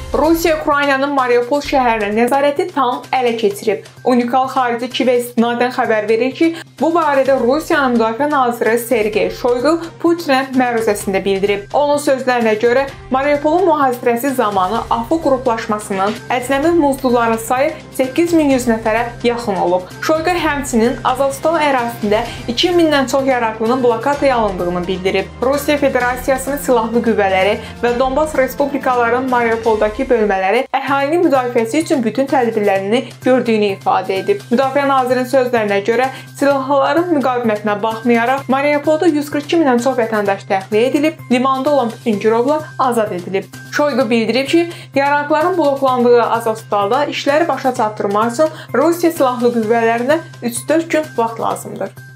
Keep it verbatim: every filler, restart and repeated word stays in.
Rusiya Ukraynanın Mariupol şəhərinin nəzarəti tam ələ keçirib. Unikal xarici Kiv istinadən xəbər verir ki, bu barədə Rusiyanın Müdafiə naziri Sergey Shoigu Putinə məruzəsində bildirib. Onun sözlərinə görə Mariupolun mühasirəsi zamanı AFU qruplaşmasının əcnəbi muzluların sayı səkkiz min yüz nəfərə yaxın olub. Shoigu həmçinin Azovstal ərazisində iki mindən çox yaraqqlının blokadaya alındığını bildirib. Rusiya Federasiyasının silahlı qüvvələri və Donbas Respublikalarının Mariupoldakı bölmələri əhalinin müdafiəsi üçün bütün tədbirlərini gördüyünü ifadə edib. Müdafiə nazirinin sözlərinə görə silahlıların müqavimətinə baxmayaraq Mariupolda yüz qırx iki mindən çox vətəndaş təxliyə edilib, limanda olan bütün girovlar azad edilib. Shoigu bildirib ki, yaraqların bloklandığı Azovstalda işləri başa çatdırmaq üçün Rusiya silahlı qüvvələrinə üç dörd gün vaxt lazımdır.